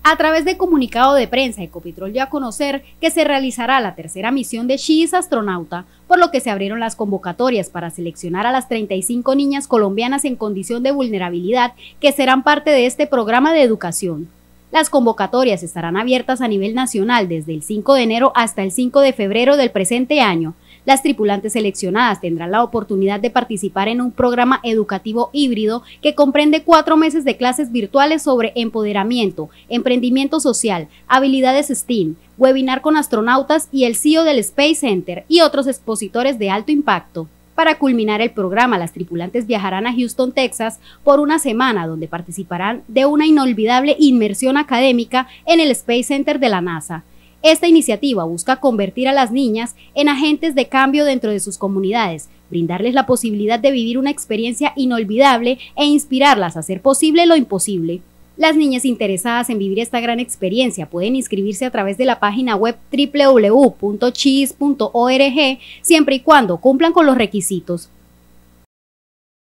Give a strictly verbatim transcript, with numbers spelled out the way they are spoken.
A través de comunicado de prensa, Ecopetrol dio a conocer que se realizará la tercera misión de She is Astronauta, por lo que se abrieron las convocatorias para seleccionar a las treinta y cinco niñas colombianas en condición de vulnerabilidad que serán parte de este programa de educación. Las convocatorias estarán abiertas a nivel nacional desde el cinco de enero hasta el cinco de febrero del presente año. Las tripulantes seleccionadas tendrán la oportunidad de participar en un programa educativo híbrido que comprende cuatro meses de clases virtuales sobre empoderamiento, emprendimiento social, habilidades STEAM, webinar con astronautas y el C E O del Space Center y otros expositores de alto impacto. Para culminar el programa, las tripulantes viajarán a Houston, Texas, por una semana, donde participarán de una inolvidable inmersión académica en el Space Center de la NASA. Esta iniciativa busca convertir a las niñas en agentes de cambio dentro de sus comunidades, brindarles la posibilidad de vivir una experiencia inolvidable e inspirarlas a hacer posible lo imposible. Las niñas interesadas en vivir esta gran experiencia pueden inscribirse a través de la página web doble u doble u doble u punto chis punto org siempre y cuando cumplan con los requisitos.